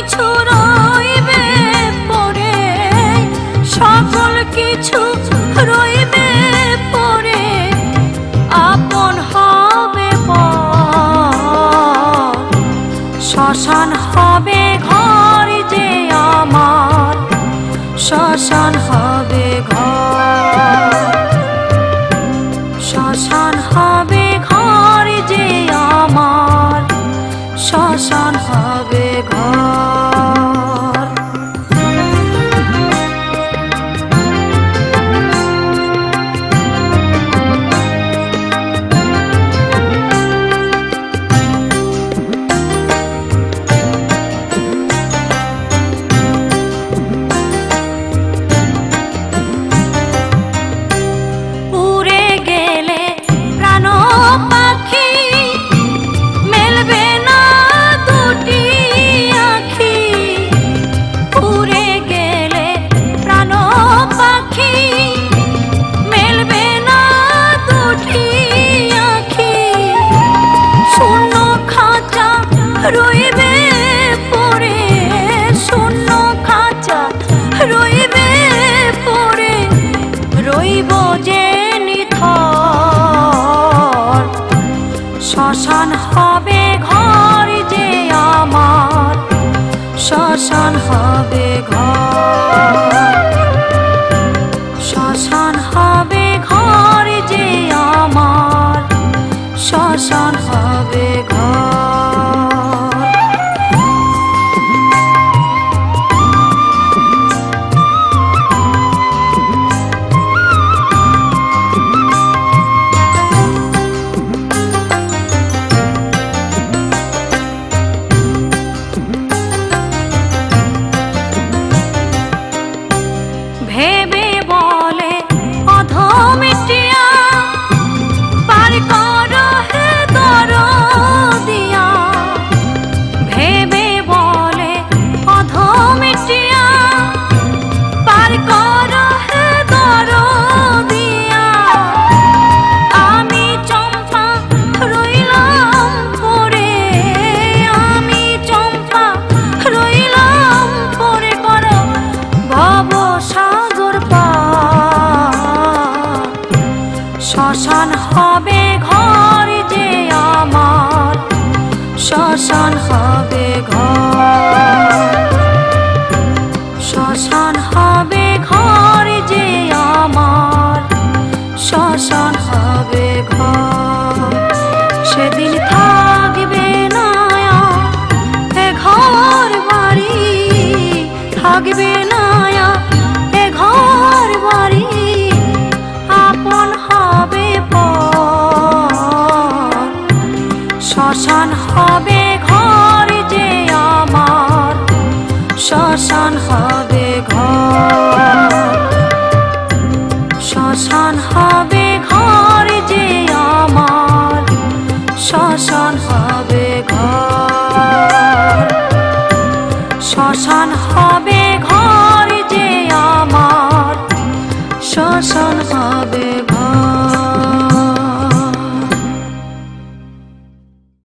কিছু রইবে পরে, সকল কিছু রইবে পরে, আপন হবে পর। শ্মশান হবে ঘর যে আমার, শ্মশান হবে ঘর। শ্মশান হবে ঘর যে আমার, শ্মশান হবে ঘর। উড়ে গেলে প্রাণ পাখি, মেলবে না দুটি আখি। উড়ে গেলে প্রাণ পাখি, মেলবে না দুটি আখি। শূন্য খাঁচা রইবে পড়ে, শূন্য খাঁচা রইবে পড়ে, রইব যে নিথর। শ্মশান হবে ঘর যে আমার, শ্মশান হবে ঘর। শ্মশান হবে ঘর যে আমার, শ্মশান হবে ঘর। ভেবে বলে অধমিটিয়া, পার কর হে দরদিয়া। ভেবে বলে অধমিটিয়া, পার কর হে দরদিয়া। আমি চম্পা রইলাম পড়ে, আমি চম্পা রইলাম পড়ে, কর ভব সাগর পার। শ্মশান হবে ঘর যে আমার, শ্মশান হবে ঘর। শ্মশান হবে ঘর যে আমার, শ্মশান হবে ঘর। সেদিন থাকবে না এ ঘর বাড়ি, থাকবে না এ ঘর বাড়ি, আপন হবে পর। শ্মশান হবে ঘর যে আমার, শ্মশান হবে ঘর। শ্মশান হবে ঘর যে আমার, শ্মশান হবে ঘর। শ্মশান